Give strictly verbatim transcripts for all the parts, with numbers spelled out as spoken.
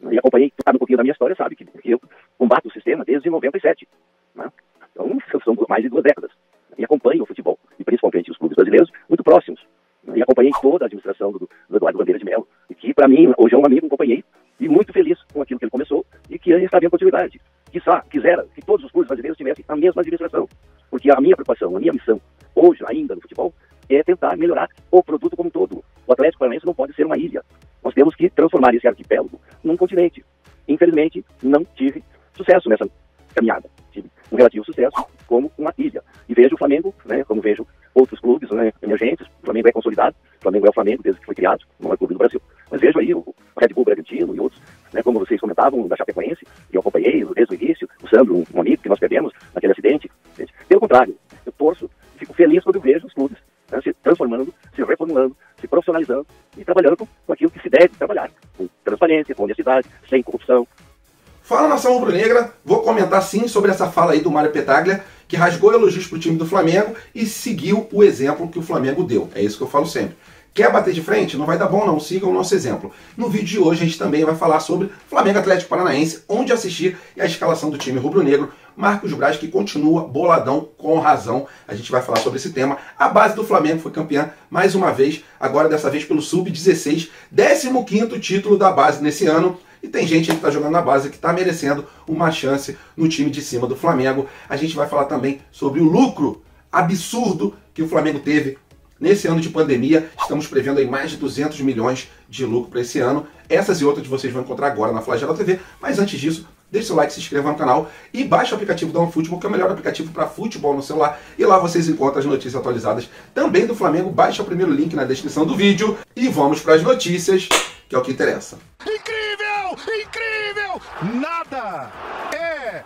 E acompanhei, tu sabe um pouquinho da minha história, sabe que, que eu combato o sistema desde noventa e sete. Né? Então, são mais de duas décadas. E acompanho o futebol, e principalmente os clubes brasileiros, muito próximos. E acompanhei toda a administração do, do Eduardo Bandeira de Mello, e que, para mim, hoje é um amigo, um companheiro, e muito feliz com aquilo que ele começou, e que está vendo continuidade. Quizá, quisera que todos os clubes brasileiros tivessem a mesma administração, porque a minha preocupação, a minha missão, hoje ainda no futebol, é tentar melhorar o produto como um todo. O Atlético Paranaense não pode ser uma ilha. Nós temos que transformar esse arquipélago num continente. Infelizmente, não tive sucesso nessa caminhada. Tive um relativo sucesso como uma ilha. E vejo o Flamengo, né, como vejo outros clubes, né, emergentes. O Flamengo é consolidado, o Flamengo é o Flamengo desde que foi criado, não é clube do Brasil. Mas vejo aí o Red Bull Bragantino e outros, né, como vocês comentavam, da Chapecoense, que eu acompanhei desde o início, o Sandro, um amigo que nós perdemos naquele acidente. Pelo contrário, eu torço e fico feliz quando eu vejo os clubes, né, se transformando, se reformulando, se profissionalizando e trabalhando com, com aquilo que se deve trabalhar, com transparência, com honestidade, sem corrupção. Fala, nação rubro-negra, vou comentar sim sobre essa fala aí do Mário Petaglia, que rasgou elogios para o time do Flamengo e seguiu o exemplo que o Flamengo deu. É isso que eu falo sempre. Quer bater de frente? Não vai dar bom não, sigam o nosso exemplo. No vídeo de hoje a gente também vai falar sobre Flamengo Atlético Paranaense, onde assistir e a escalação do time rubro-negro. Marcos Braz, que continua boladão com razão. A gente vai falar sobre esse tema. A base do Flamengo foi campeã mais uma vez, agora dessa vez pelo sub dezesseis, décimo quinto título da base nesse ano. E tem gente que está jogando na base que está merecendo uma chance no time de cima do Flamengo. A gente vai falar também sobre o lucro absurdo que o Flamengo teve nesse ano de pandemia. Estamos prevendo aí mais de duzentos milhões de lucro para esse ano. Essas e outras vocês vão encontrar agora na Flagela T V. Mas antes disso, deixe seu like, se inscreva no canal e baixe o aplicativo da OneFootball, que é o melhor aplicativo para futebol no celular. E lá vocês encontram as notícias atualizadas também do Flamengo. Baixe o primeiro link na descrição do vídeo. E vamos para as notícias, que é o que interessa. Incrível! Incrível! Nada é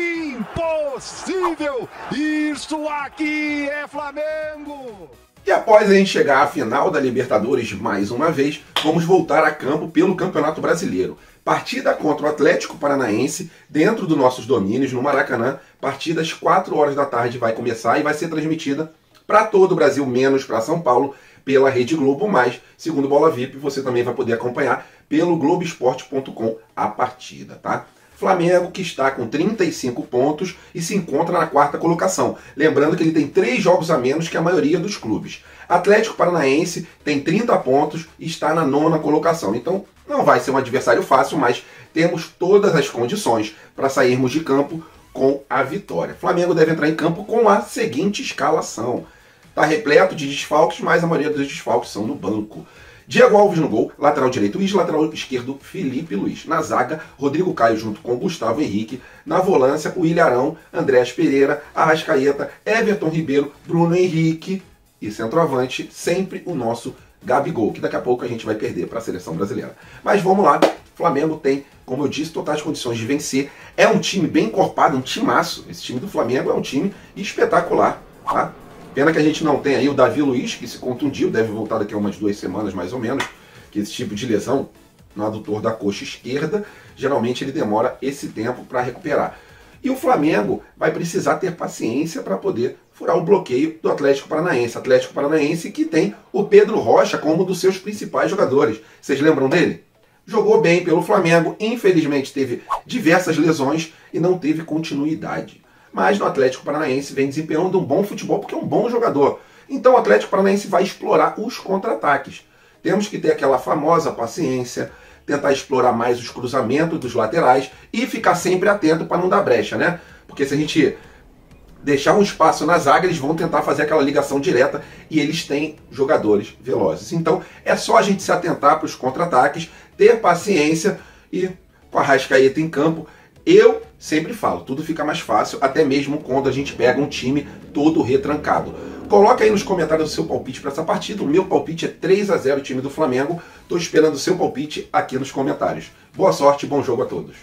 impossível! Isso aqui é Flamengo! E após a gente chegar à final da Libertadores mais uma vez, vamos voltar a campo pelo Campeonato Brasileiro. Partida contra o Atlético Paranaense, dentro dos nossos domínios, no Maracanã. Partida às quatro horas da tarde vai começar e vai ser transmitida para todo o Brasil, menos para São Paulo, pela Rede Globo, mas, segundo Bola V I P, você também vai poder acompanhar pelo globo esporte ponto com a partida, tá? Flamengo, que está com trinta e cinco pontos e se encontra na quarta colocação. Lembrando que ele tem três jogos a menos que a maioria dos clubes. Atlético Paranaense tem trinta pontos e está na nona colocação. Então, não vai ser um adversário fácil, mas temos todas as condições para sairmos de campo com a vitória. Flamengo deve entrar em campo com a seguinte escalação. Está repleto de desfalques, mas a maioria dos desfalques são no banco. Diego Alves no gol, lateral direito Luiz, lateral esquerdo Felipe Luiz. Na zaga, Rodrigo Caio junto com Gustavo Henrique. Na volância, o Ilharão, Andréas Pereira, Arrascaeta, Everton Ribeiro, Bruno Henrique e centroavante, sempre o nosso Gabigol, que daqui a pouco a gente vai perder para a seleção brasileira. Mas vamos lá, Flamengo tem, como eu disse, totais condições de vencer. É um time bem encorpado, um timaço. Esse time do Flamengo é um time espetacular, tá? Pena que a gente não tem aí o Davi Luiz, que se contundiu, deve voltar daqui a umas duas semanas mais ou menos, que esse tipo de lesão no adutor da coxa esquerda, geralmente ele demora esse tempo para recuperar. E o Flamengo vai precisar ter paciência para poder furar o bloqueio do Atlético Paranaense. Atlético Paranaense que tem o Pedro Rocha como um dos seus principais jogadores. Vocês lembram dele? Jogou bem pelo Flamengo, infelizmente teve diversas lesões e não teve continuidade. Mas no Atlético Paranaense vem desempenhando um bom futebol porque é um bom jogador. Então o Atlético Paranaense vai explorar os contra-ataques. Temos que ter aquela famosa paciência, tentar explorar mais os cruzamentos dos laterais e ficar sempre atento para não dar brecha, né? Porque se a gente deixar um espaço na zaga, eles vão tentar fazer aquela ligação direta e eles têm jogadores velozes. Então é só a gente se atentar para os contra-ataques, ter paciência e com a Arrascaeta em campo, eu sempre falo, tudo fica mais fácil, até mesmo quando a gente pega um time todo retrancado. Coloca aí nos comentários o seu palpite para essa partida. O meu palpite é três a zero time do Flamengo. Estou esperando o seu palpite aqui nos comentários. Boa sorte e bom jogo a todos.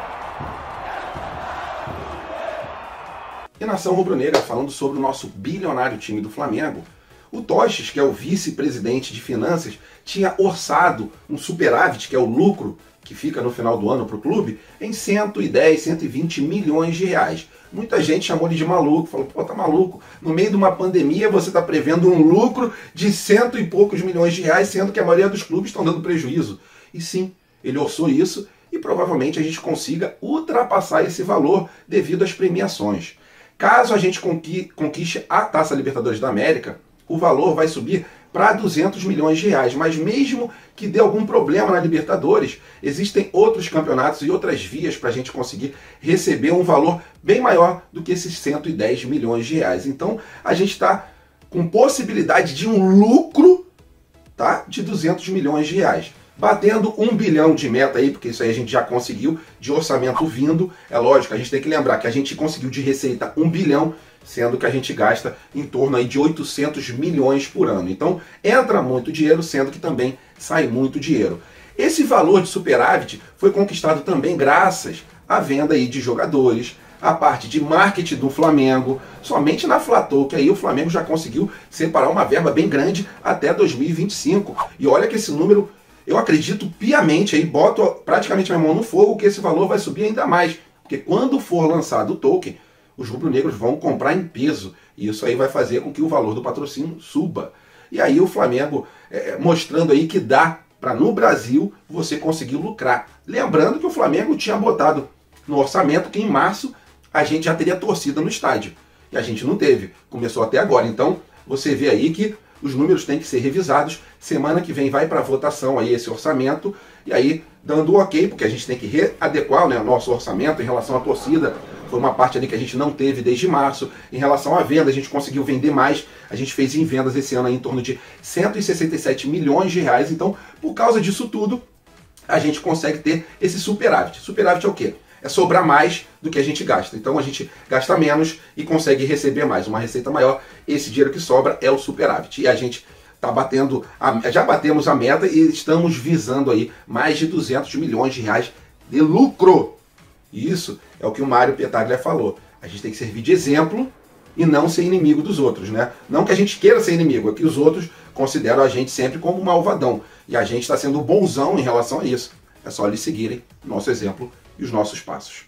E nação rubro-negra, falando sobre o nosso bilionário time do Flamengo, o Toches, que é o vice-presidente de finanças, tinha orçado um superávit, que é o lucro que fica no final do ano para o clube, em cento e dez, cento e vinte milhões de reais. Muita gente chamou ele de maluco, falou, pô, tá maluco, no meio de uma pandemia você está prevendo um lucro de cento e poucos milhões de reais, sendo que a maioria dos clubes estão dando prejuízo. E sim, ele orçou isso e provavelmente a gente consiga ultrapassar esse valor devido às premiações. Caso a gente conquiste a Taça Libertadores da América, o valor vai subir para duzentos milhões de reais, mas mesmo que dê algum problema na Libertadores, existem outros campeonatos e outras vias para a gente conseguir receber um valor bem maior do que esses cento e dez milhões de reais. Então a gente está com possibilidade de um lucro, tá, de duzentos milhões de reais. Batendo um bilhão de meta aí, porque isso aí a gente já conseguiu, de orçamento vindo. É lógico, a gente tem que lembrar que a gente conseguiu de receita um bilhão, sendo que a gente gasta em torno aí de oitocentos milhões por ano. Então entra muito dinheiro, sendo que também sai muito dinheiro. Esse valor de superávit foi conquistado também graças à venda aí de jogadores, a parte de marketing do Flamengo, somente na Flatou, que aí o Flamengo já conseguiu separar uma verba bem grande até dois mil e vinte e cinco. E olha que esse número, eu acredito piamente, aí boto praticamente a minha mão no fogo, que esse valor vai subir ainda mais. Porque quando for lançado o token, os rubro-negros vão comprar em peso. E isso aí vai fazer com que o valor do patrocínio suba. E aí o Flamengo é, mostrando aí que dá para no Brasil você conseguir lucrar. Lembrando que o Flamengo tinha botado no orçamento que em março a gente já teria torcida no estádio. E a gente não teve. Começou até agora. Então você vê aí que os números têm que ser revisados. Semana que vem vai para votação aí esse orçamento. E aí, dando o ok, porque a gente tem que readequar, né, o nosso orçamento em relação à torcida. Foi uma parte ali que a gente não teve desde março. Em relação à venda, a gente conseguiu vender mais. A gente fez em vendas esse ano aí em torno de cento e sessenta e sete milhões de reais. Então, por causa disso tudo, a gente consegue ter esse superávit. Superávit é o quê? É sobrar mais do que a gente gasta. Então a gente gasta menos e consegue receber mais, uma receita maior. Esse dinheiro que sobra é o superávit. E a gente está batendo, a, já batemos a meta e estamos visando aí mais de duzentos milhões de reais de lucro. E isso é o que o Mário Petaglia falou. A gente tem que servir de exemplo e não ser inimigo dos outros, né? Não que a gente queira ser inimigo, é que os outros consideram a gente sempre como malvadão. E a gente está sendo bonzão em relação a isso. É só eles seguirem o nosso exemplo e os nossos passos.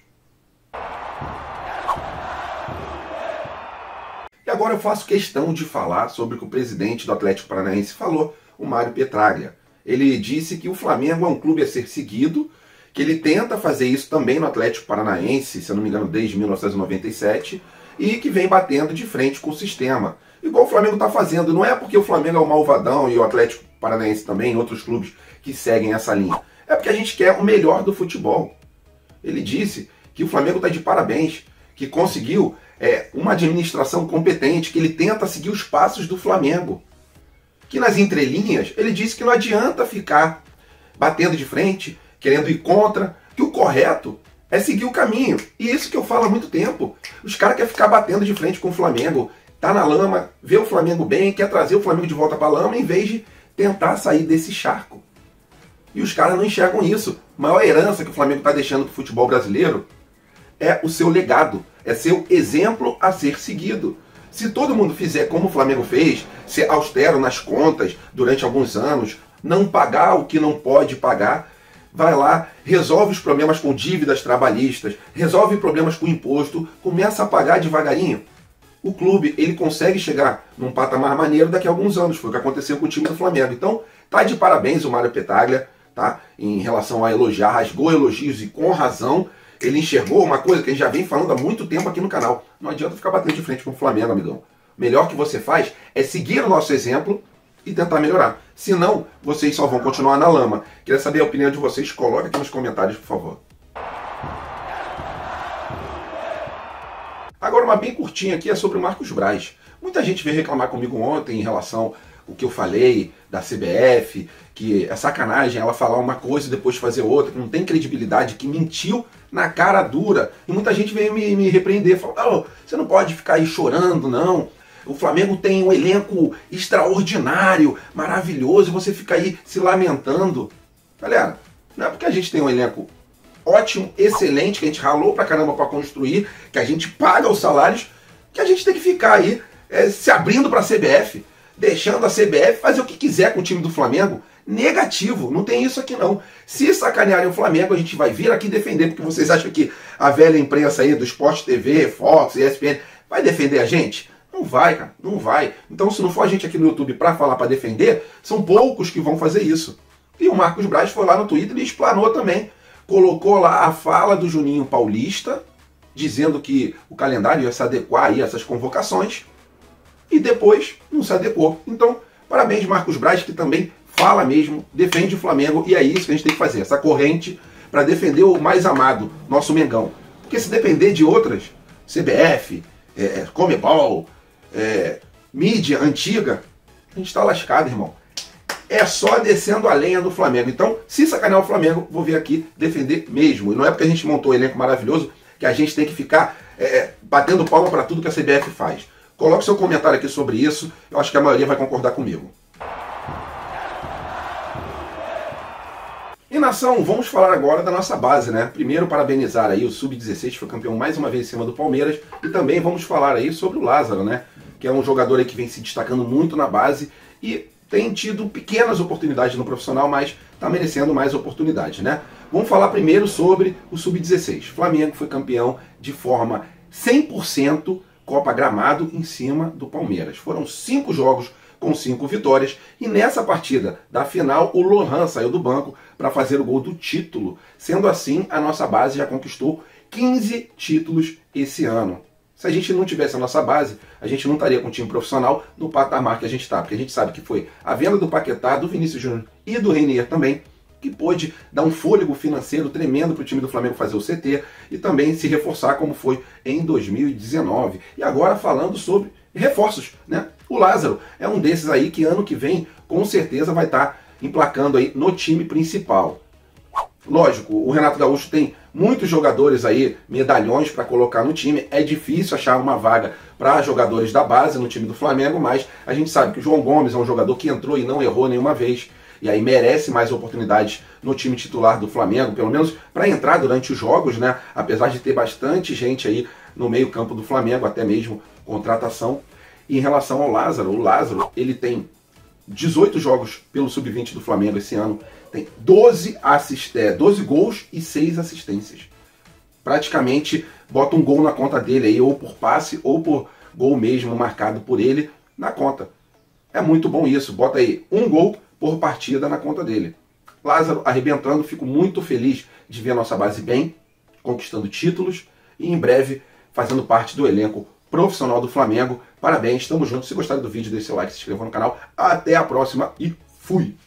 E agora eu faço questão de falar sobre o que o presidente do Atlético Paranaense falou, o Mário Petaglia. Ele disse que o Flamengo é um clube a ser seguido, que ele tenta fazer isso também no Atlético Paranaense, se eu não me engano, desde mil novecentos e noventa e sete, e que vem batendo de frente com o sistema. Igual o Flamengo está fazendo. Não é porque o Flamengo é o malvadão e o Atlético Paranaense também, e outros clubes que seguem essa linha. É porque a gente quer o melhor do futebol. Ele disse que o Flamengo está de parabéns, que conseguiu é, uma administração competente, que ele tenta seguir os passos do Flamengo. Que nas entrelinhas, ele disse que não adianta ficar batendo de frente, querendo ir contra, que o correto é seguir o caminho. E isso que eu falo há muito tempo. Os caras querem ficar batendo de frente com o Flamengo, tá na lama, vê o Flamengo bem, quer trazer o Flamengo de volta para a lama, em vez de tentar sair desse charco. E os caras não enxergam isso. A maior herança que o Flamengo está deixando para o futebol brasileiro é o seu legado, é seu exemplo a ser seguido. Se todo mundo fizer como o Flamengo fez, ser austero nas contas durante alguns anos, não pagar o que não pode pagar, vai lá, resolve os problemas com dívidas trabalhistas, resolve problemas com imposto, começa a pagar devagarinho. O clube, ele consegue chegar num patamar maneiro daqui a alguns anos. Foi o que aconteceu com o time do Flamengo. Então, tá de parabéns o Mário Petaglia, tá? Em relação a elogiar, rasgou elogios e com razão. Ele enxergou uma coisa que a gente já vem falando há muito tempo aqui no canal. Não adianta ficar batendo de frente com o Flamengo, amigão. O melhor que você faz é seguir o nosso exemplo e tentar melhorar. Senão, vocês só vão continuar na lama. Queria saber a opinião de vocês? Coloque aqui nos comentários, por favor. Agora, uma bem curtinha aqui é sobre o Marcos Braz. Muita gente veio reclamar comigo ontem em relação ao que eu falei da C B F, que é sacanagem ela falar uma coisa e depois fazer outra, que não tem credibilidade, que mentiu na cara dura. E muita gente veio me, me repreender, falou, oh, você não pode ficar aí chorando, não. O Flamengo tem um elenco extraordinário, maravilhoso, e você fica aí se lamentando. Galera, não é porque a gente tem um elenco ótimo, excelente, que a gente ralou pra caramba pra construir, que a gente paga os salários, que a gente tem que ficar aí é, se abrindo pra C B F, deixando a C B F fazer o que quiser com o time do Flamengo. Negativo, não tem isso aqui não. Se sacanearem o Flamengo, a gente vai vir aqui defender, porque vocês acham que a velha imprensa aí do Sport T V, Fox, E S P N, vai defender a gente? Não vai, cara, não vai. Então, se não for a gente aqui no YouTube pra falar, pra defender, são poucos que vão fazer isso. E o Marcos Braz foi lá no Twitter e explanou também. colocou lá a fala do Juninho Paulista, dizendo que o calendário ia se adequar aí a essas convocações, e depois não se adequou. Então, parabéns Marcos Braz, que também fala mesmo, defende o Flamengo, e é isso que a gente tem que fazer, essa corrente para defender o mais amado, nosso Mengão. Porque se depender de outras, C B F, é, Comebol, é, mídia antiga, a gente está lascado, irmão. É só descendo a lenha do Flamengo. Então, se sacanear o Flamengo, vou vir aqui defender mesmo. E não é porque a gente montou um elenco maravilhoso que a gente tem que ficar é, batendo palma para tudo que a C B F faz. Coloque seu comentário aqui sobre isso. Eu acho que a maioria vai concordar comigo. E nação, vamos falar agora da nossa base, né? Primeiro, parabenizar aí o sub dezesseis, que foi campeão mais uma vez em cima do Palmeiras. E também vamos falar aí sobre o Lázaro, né? Que é um jogador aí que vem se destacando muito na base e tem tido pequenas oportunidades no profissional, mas está merecendo mais oportunidades, né? Vamos falar primeiro sobre o sub dezesseis. Flamengo foi campeão de forma cem por cento Copa Gramado em cima do Palmeiras. Foram cinco jogos com cinco vitórias, e nessa partida da final o Lohan saiu do banco para fazer o gol do título. Sendo assim, a nossa base já conquistou quinze títulos esse ano. Se a gente não tivesse a nossa base, a gente não estaria com um time profissional no patamar que a gente está, porque a gente sabe que foi a venda do Paquetá, do Vinícius Júnior e do Reinier também, que pôde dar um fôlego financeiro tremendo para o time do Flamengo fazer o C T e também se reforçar como foi em dois mil e dezenove. E agora falando sobre reforços, né? O Lázaro é um desses aí que ano que vem com certeza vai estar emplacando aí no time principal. Lógico, o Renato Gaúcho tem muitos jogadores aí, medalhões para colocar no time. É difícil achar uma vaga para jogadores da base no time do Flamengo, mas a gente sabe que o João Gomes é um jogador que entrou e não errou nenhuma vez. E aí merece mais oportunidades no time titular do Flamengo, pelo menos para entrar durante os jogos, né? Apesar de ter bastante gente aí no meio campo do Flamengo, até mesmo contratação. E em relação ao Lázaro, o Lázaro ele tem dezoito jogos pelo sub vinte do Flamengo esse ano, tem doze, assist... doze gols e seis assistências. Praticamente bota um gol na conta dele aí, ou por passe, ou por gol mesmo marcado por ele na conta. É muito bom isso, bota aí um gol por partida na conta dele. Lázaro arrebentando, fico muito feliz de ver a nossa base bem, conquistando títulos e em breve fazendo parte do elenco profissional do Flamengo. Parabéns, tamo junto. Se gostaram do vídeo, deixe seu like, se inscreva no canal. Até a próxima e fui!